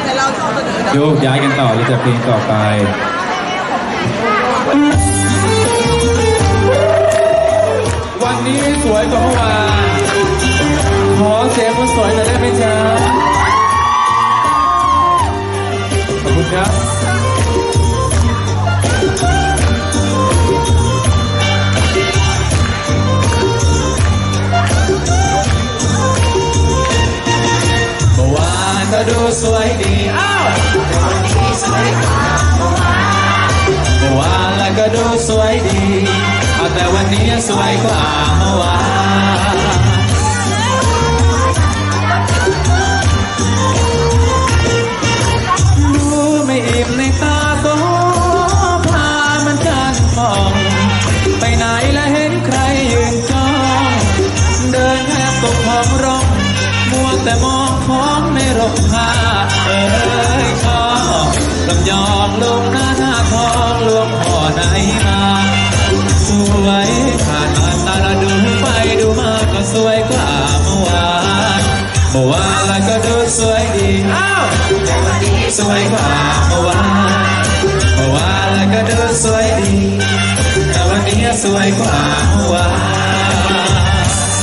โยกย้ายกันต่อเลยจากเพลงต่อไปวันนี้สวยกว่าเมื่อวานขอเสียงคนสวยหน่อยได้ไหมจ๊ะขอบคุณครับเมื่อวานก็ดูสวยดีอ้าวเมื่อวานแล้วก็ดูสวยดีแต่วันนี้สวยกว่าเมื่อวานดูไม่อิ่มในตาโตพามันกันมองไปไหนและเห็นใครยืนจ้องเดินแทบตกของร้องมัวแต่มองของในร่มผ้าชอบลำยองลงหน้าทองลวงพ่อไหนมาสวยผ่านมาตาละดูไปดูมาก็สวยกว่าเมื่อวานแล้วก็ดูสวยดีอ้าวแต่วันนี้สวยกว่าเมื่อวานแล้วก็ดูสวยดีแต่วันนี้สวยกว่าเมื่อวาน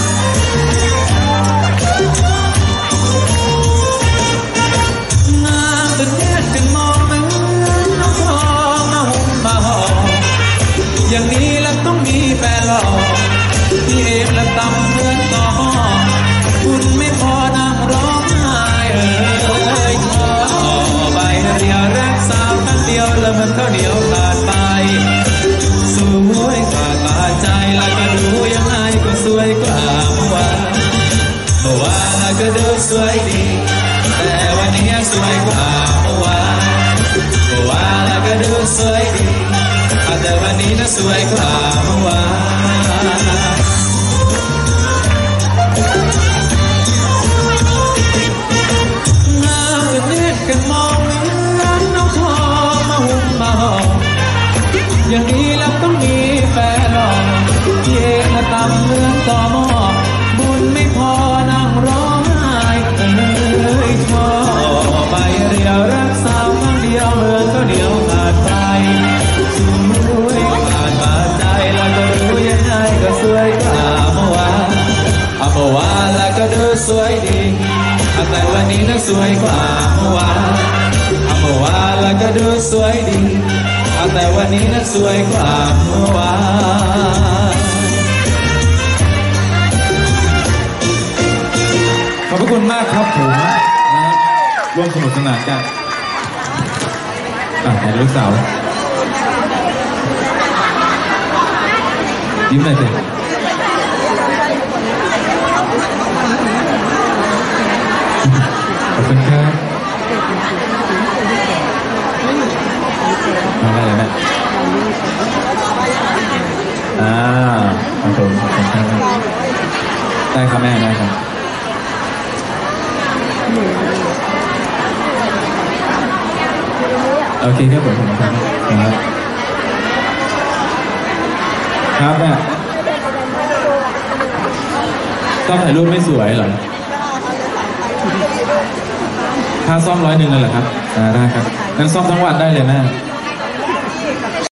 งามจนแยกกันมองเหมือนน้ำทองมาห่มมาห่ออย่างนี้แล้วต้องมีแฟนหล่อที่เอฟและตำเหมือนต่อหม้อคุณไม่พอนั่งร้องไห้ขอใบเดียวรักสาวครั้งเดียวแล้วมันข้าวเหนียวขาดไปสวยกว่าตาใจแล้วก็ดูยังไงก็สวยกว่าเมื่อวานแล้วก็ดูสวยดีแต่วันนี้สวยกว่าเมื่อวานแล้วก็ดูสวยดีแต่วันนี้น่ะสวยกว่าเมื่อวานงามจนเน็ตกันมองเหมือนน้องทองมาหุ้มมาห่ออย่างนี้แล้วต้องมีแฟนหล่อที่เองละตำเหมือนต่อหม้อบุญไม่พอนั่งร้องไห้ชอบใบเดียวรักสาวครั้งเดียวเหมือนข้าวเหนียวขาดไปสวยผ่านมาใจแล้วก็รู้ยังไงก็สวยกว่าเมื่อวานแล้วก็ดูสวยดีแต่วันนี้น่ะสวยกว่าเมื่อวานแล้วก็ดูสวยดีแต่วันนี้น่ะสวยกว่าเมื่อวานขอบคุณมากครับผมร่วมสนุกสนานกันแต่ลูกสาวยิ้มหน่อยสิขอบคุณครับอะไรเลยนะครับผมขอบคุณครับได้ครับแม่ได้ครับโอเคครับผมครับครับแม่ต้องถ่ายรูปไม่สวยเหรอค่าซ่อม100เลยเหรอครับได้ครับงั้นซ่อมทั้งวันได้เลยแม่